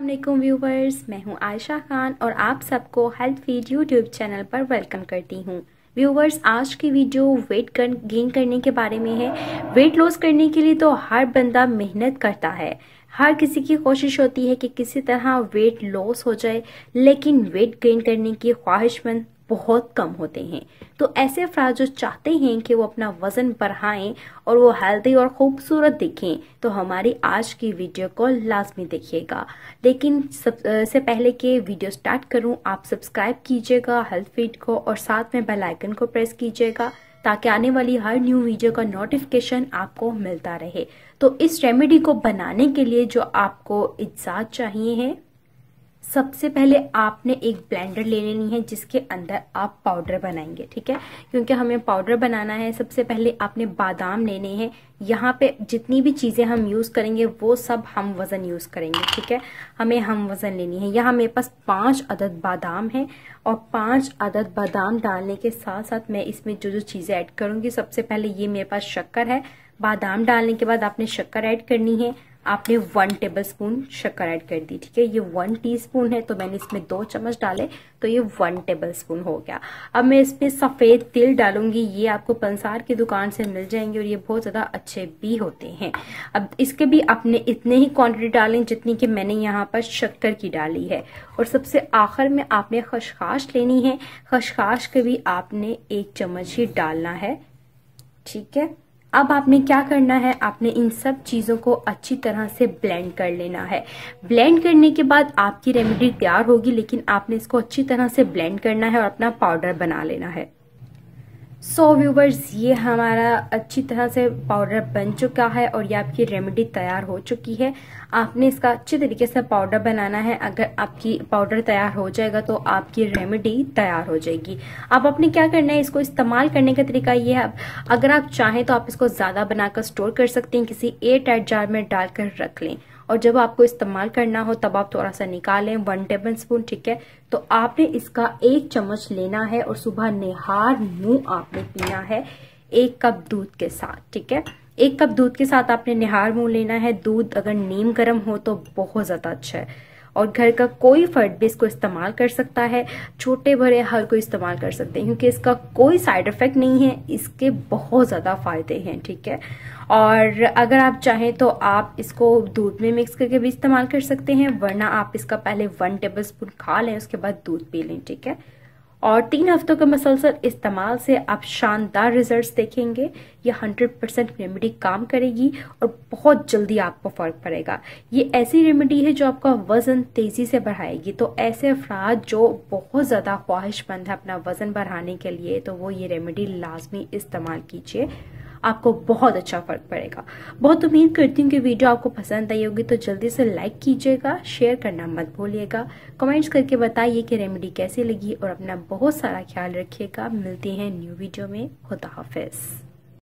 अस्सलामुअलैकुम व्यूवर्स, मैं हूं आयशा खान और आप सबको हेल्थ फीड यूट्यूब चैनल पर वेलकम करती हूं। व्यूवर्स, आज की वीडियो वेट गेन करने के बारे में है। वेट लॉस करने के लिए तो हर बंदा मेहनत करता है, हर किसी की कोशिश होती है कि किसी तरह वेट लॉस हो जाए, लेकिन वेट गेन करने की ख्वाहिशमंद बहुत कम होते हैं। तो ऐसे अफराद जो चाहते हैं कि वो अपना वजन बढ़ाएं और वो हेल्दी और खूबसूरत दिखें, तो हमारी आज की वीडियो को लाजमी देखिएगा। लेकिन सबसे पहले कि वीडियो स्टार्ट करूं, आप सब्सक्राइब कीजिएगा हेल्थ फीड को और साथ में बेल आइकन को प्रेस कीजिएगा ताकि आने वाली हर न्यू वीडियो का नोटिफिकेशन आपको मिलता रहे। तो इस रेमेडी को बनाने के लिए जो आपको इजाज़त चाहिए है, सबसे पहले आपने एक ब्लेंडर ले लेनी है जिसके अंदर आप पाउडर बनाएंगे। ठीक है, क्योंकि हमें पाउडर बनाना है। सबसे पहले आपने बादाम लेने हैं। यहाँ पे जितनी भी चीज़ें हम यूज़ करेंगे वो सब हम वज़न यूज़ करेंगे। ठीक है, हमें हम वज़न लेनी है। यहाँ मेरे पास 5 अदद बादाम है और 5 अदद बादाम डालने के साथ साथ मैं इसमें जो जो चीज़ें ऐड करूँगी, सबसे पहले ये मेरे पास शक्कर है। बादाम डालने के बाद आपने शक्कर ऐड करनी है। आपने 1 टेबलस्पून शक्कर ऐड कर दी। ठीक है, ये 1 टीस्पून है तो मैंने इसमें 2 चम्मच डाले तो ये 1 टेबलस्पून हो गया। अब मैं इसमें सफ़ेद तिल डालूंगी। ये आपको पंसार की दुकान से मिल जाएंगे और ये बहुत ज़्यादा अच्छे भी होते हैं। अब इसके भी आपने इतने ही क्वांटिटी डालें जितनी कि मैंने यहाँ पर शक्कर की डाली है। और सबसे आखिर में आपने खसखस लेनी है। खसखस के भी आपने 1 चम्मच ही डालना है। ठीक है, अब आपने क्या करना है, आपने इन सब चीज़ों को अच्छी तरह से ब्लेंड कर लेना है। ब्लेंड करने के बाद आपकी रेमेडी तैयार होगी, लेकिन आपने इसको अच्छी तरह से ब्लेंड करना है और अपना पाउडर बना लेना है। सो व्यूवर्स, ये हमारा अच्छी तरह से पाउडर बन चुका है और ये आपकी रेमेडी तैयार हो चुकी है। आपने इसका अच्छे तरीके से पाउडर बनाना है। अगर आपकी पाउडर तैयार हो जाएगा तो आपकी रेमेडी तैयार हो जाएगी। अब आपने क्या करना है, इसको इस्तेमाल करने का तरीका ये है, अगर आप चाहें तो आप इसको ज़्यादा बनाकर स्टोर कर सकते हैं, किसी एयरटाइट जार में डालकर रख लें और जब आपको इस्तेमाल करना हो तब आप थोड़ा सा निकालें, 1 टेबलस्पून। ठीक है, तो आपने इसका 1 चम्मच लेना है और सुबह निहार मुंह आपने पीना है 1 कप दूध के साथ। ठीक है, 1 कप दूध के साथ आपने निहार मुंह लेना है। दूध अगर नीम गर्म हो तो बहुत ज़्यादा अच्छा है और घर का कोई फर्द भी इसको इस्तेमाल कर सकता है। छोटे बड़े हर कोई इस्तेमाल कर सकते हैं क्योंकि इसका कोई साइड इफेक्ट नहीं है, इसके बहुत ज़्यादा फायदे हैं। ठीक है, और अगर आप चाहें तो आप इसको दूध में मिक्स करके भी इस्तेमाल कर सकते हैं, वरना आप इसका पहले 1 टेबलस्पून खा लें, उसके बाद दूध पी लें। ठीक है, और 3 हफ्तों के मसलसल इस्तेमाल से आप शानदार रिजल्ट्स देखेंगे। ये 100% रेमेडी काम करेगी और बहुत जल्दी आपको फर्क पड़ेगा। ये ऐसी रेमेडी है जो आपका वजन तेजी से बढ़ाएगी। तो ऐसे अफराद जो बहुत ज़्यादा ख्वाहिशमंद है अपना वजन बढ़ाने के लिए, तो वो ये रेमेडी लाजमी इस्तेमाल कीजिए, आपको बहुत अच्छा फर्क पड़ेगा। बहुत उम्मीद करती हूँ कि वीडियो आपको पसंद आई होगी, तो जल्दी से लाइक कीजिएगा, शेयर करना मत भूलिएगा, कमेंट्स करके बताइए कि रेमेडी कैसी लगी और अपना बहुत सारा ख्याल रखिएगा। मिलते हैं न्यू वीडियो में। खुदा हाफिज।